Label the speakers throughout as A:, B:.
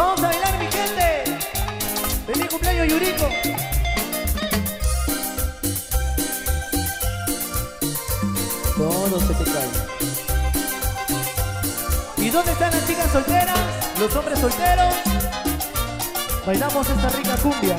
A: Vamos a bailar, mi gente. Feliz cumpleaños, Yuriko. Todo se te cae. ¿Y dónde están las chicas solteras? Los hombres solteros. Bailamos esta rica cumbia.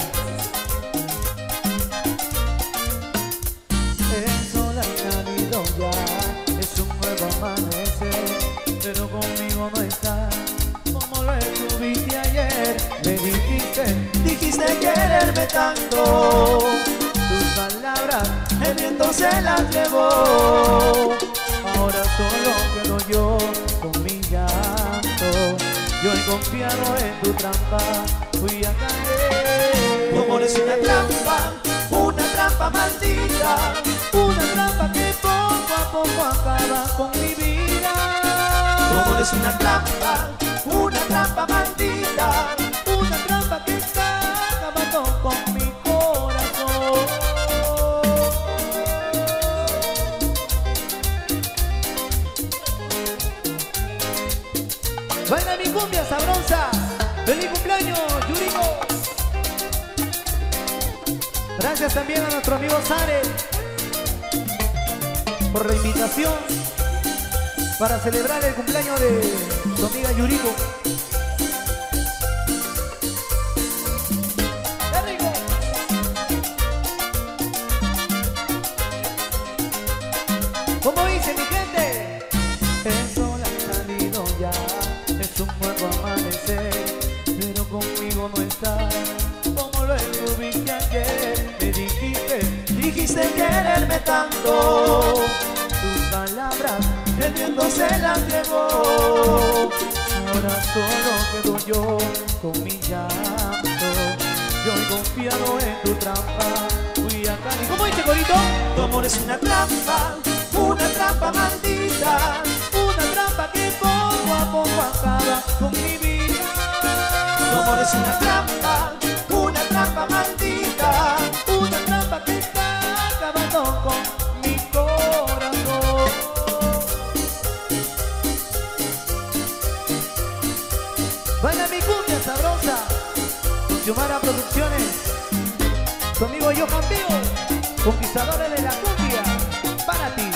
A: El sol ha salido ya, es un nuevo amanecer, pero conmigo no está como lo estuviste ayer. Me dijiste quererme tanto, tus palabras el viento se las llevó. Ahora solo quedo yo con mi llanto. Yo he confiado en tu trampa, fui a caer. Tu amor es una trampa maldita, una trampa que poco a poco acaba con mi vida. Tu amor es una trampa maldita, una trampa que está acabando con mi corazón. Baila mi cumbia sabrosa. ¡Feliz cumpleaños, Yuriko! Gracias también a nuestro amigo Sare por la invitación para celebrar el cumpleaños de su amiga Yuriko. ¡Qué rico! ¿Cómo dice mi gente? El sol ha salido ya, es un nuevo amanecer, pero conmigo no está como lo estuviste ayer. Me dijiste quererme tanto, tus palabras el viento se las llevó. Ahora solo quedo yo con mi llanto. Yo he confiado en tu trampa, fui a caer. ¿Cómo dice, corito? Tu amor es una trampa maldita, una trampa que poco a poco acaba con mi vida. Tu amor es una trampa maldita, una trampa que está acabando con mi corazón. Baila mi cumbia sabrosa, Xiomara Producciones, tu amigo Johan Vivo, conquistadores de la cumbia, para ti.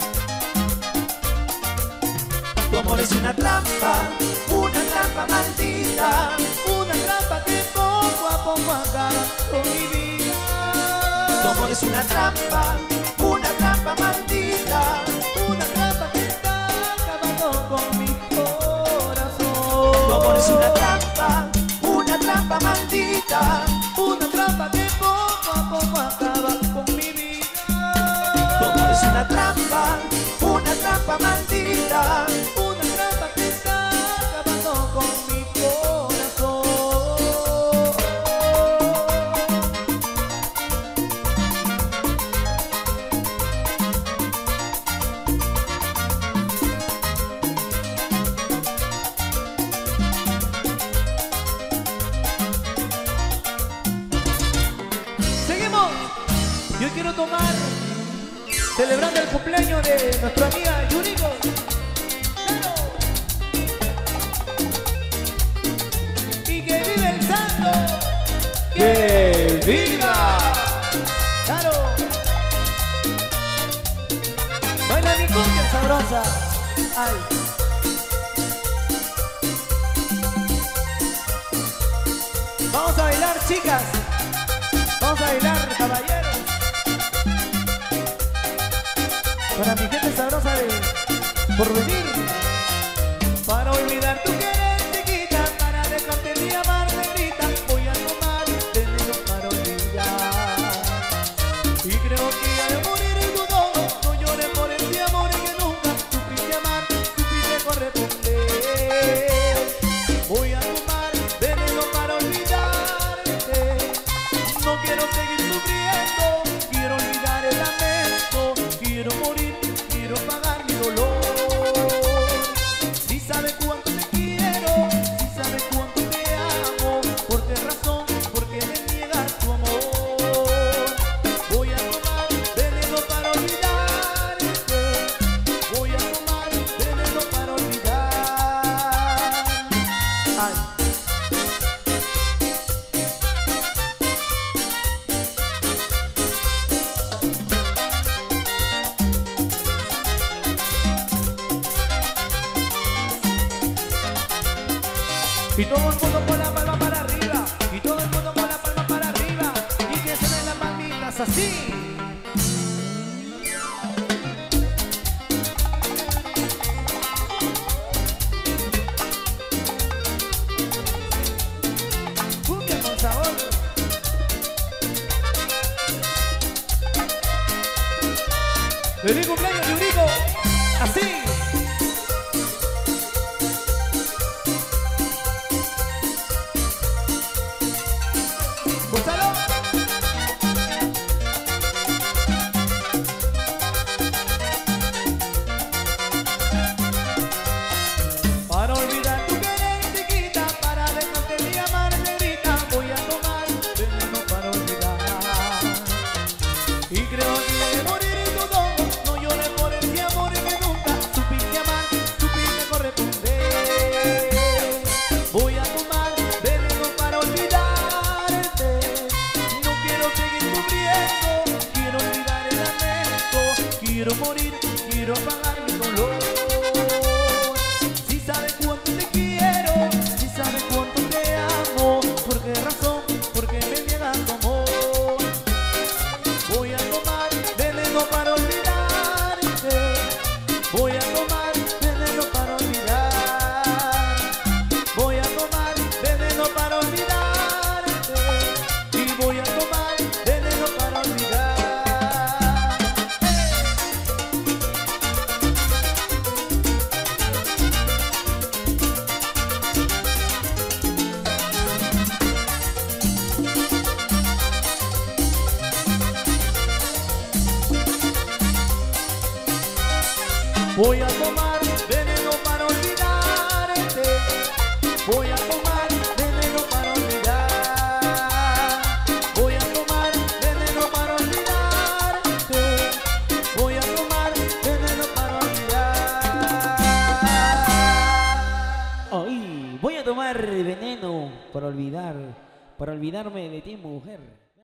A: Tu amor es una trampa maldita, una trampa que poco a poco acaba con mi vida. Tu amor es una trampa maldita, una trampa que está acabando con mi corazón. Tu amor es una trampa maldita, una trampa que poco a poco acaba con mi vida. Tu amor es una trampa maldita, una trampa que está acabando con mi corazón. Seguimos. Yo quiero tomar, celebrando el cumpleaños de nuestra amiga Yuriko. Y que vive el santo. ¡Que viva! ¡Claro! Baila mi cumbia sabrosa. ¡Ay! Vamos a bailar, chicas. Vamos a bailar, caballeros. Para mi gente sabrosa de Porvenir. Para olvidar tu querer, chiquita, para dejarte de amar, negrita, voy a tomar veneno para olvidar. Y creo que ya de morir en tu todo, no lloré por este amor que nunca supiste amar, supiste corresponder. Voy a tomar veneno para olvidarte. No quiero seguir sufriendo, quiero olvidar el lamento, quiero morir, quiero pagar mi dolor. Si sabes cuánto te quiero, Y todo el mundo con la palma para arriba. Y todo el mundo con la palma para arriba. Y que se den las palmitas así. Cumbia con sabor. ¡Feliz cumpleaños, Yuriko! ¡Así! ¡Gózalo! Para olvidar tu querer, chiquita, para dejarte mi amar, negrita, voy a tomar veneno para olvidar. Y creo que he de morir en tus ojos, no llores por ese amor que nunca supiste amar, supiste corresponder. Voy a tomar veneno para olvidarte, no quiero seguir sufriendo, quiero olvidar el lamento, quiero morir, quiero apagar mi dolor. Si sabes cuánto te quiero, si sabes cuánto te amo, ¿por qué razón? ¿Por qué me niegas tu amor? Voy a tomar veneno para olvidarte, voy a tomar veneno para olvidar, voy a tomar veneno para olvidarte, y voy a tomar veneno para olvidar. Voy a tomar veneno para olvidarte, voy a tomar veneno para olvidar, voy a tomar veneno para olvidarte, voy a tomar veneno para olvidar.
B: Ay, voy a tomar veneno para olvidarme de ti, mujer.